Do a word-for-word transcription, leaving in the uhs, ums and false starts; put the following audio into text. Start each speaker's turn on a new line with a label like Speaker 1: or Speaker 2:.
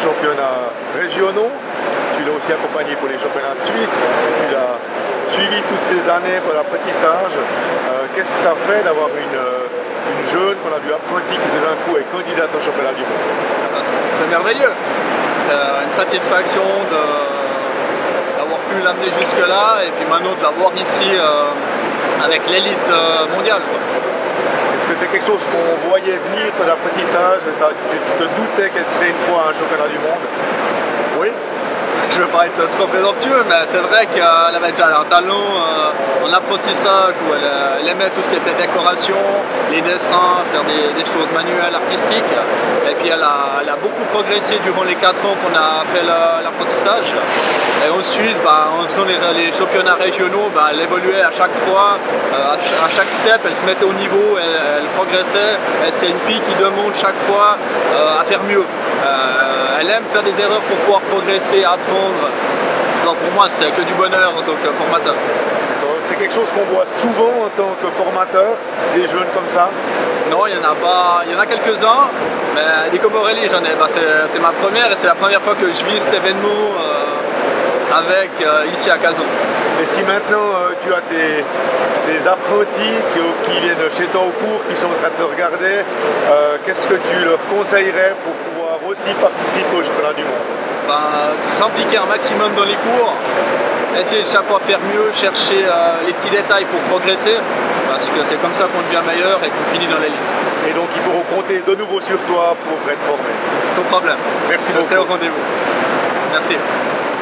Speaker 1: championnats régionaux, tu l'as aussi accompagné pour les championnats suisses, tu l'as suivi toutes ces années pour l'apprentissage. Euh, Qu'est-ce que ça fait d'avoir une, une jeune qu'on a vu apprenti qui tout d'un coup est candidate au championnat du monde?
Speaker 2: C'est merveilleux, c'est une satisfaction d'avoir pu l'amener jusque là et puis maintenant de l'avoir ici euh, avec l'élite euh, mondiale.
Speaker 1: Est-ce que c'est quelque chose qu'on voyait venir pour l'apprentissage? Tu te doutais qu'elle serait une fois un championnat du monde? Oui.
Speaker 2: Je ne veux pas être trop présomptueux, mais c'est vrai qu'elle avait déjà un talent euh, en apprentissage où elle, elle aimait tout ce qui était décoration, les dessins, faire des, des choses manuelles, artistiques. Et puis elle a, elle a beaucoup progressé durant les quatre ans qu'on a fait l'apprentissage. Et ensuite, bah, en faisant les, les championnats régionaux, bah, elle évoluait à chaque fois, euh, à, à chaque step, elle se mettait au niveau, elle, elle progressait. C'est une fille qui demande chaque fois euh, à faire mieux. Euh, elle aime faire des erreurs pour pouvoir progresser, apprendre. Donc pour moi, c'est que du bonheur en tant que formateur.
Speaker 1: C'est quelque chose qu'on voit souvent en tant que formateur, des jeunes comme ça?
Speaker 2: Non, il y en a pas, il y en a quelques-uns, mais Nico Morelli, j'en ai, bah, c'est ma première et c'est la première fois que je vis cet événement euh, avec euh, ici à Cazaux.
Speaker 1: Et si maintenant euh, tu as des, des apprentis qui, qui viennent chez toi au cours, qui sont en train de te regarder, euh, qu'est-ce que tu leur conseillerais pour pouvoir aussi participer au championnat du monde?
Speaker 2: Ben, s'impliquer un maximum dans les cours, essayer de chaque fois faire mieux, chercher euh, les petits détails pour progresser, parce que c'est comme ça qu'on devient meilleur et qu'on finit dans l'élite.
Speaker 1: Et donc ils pourront compter de nouveau sur toi pour être formés.
Speaker 2: Sans problème.
Speaker 1: Merci
Speaker 2: beaucoup. Je serai au
Speaker 1: rendez-vous.
Speaker 2: Merci.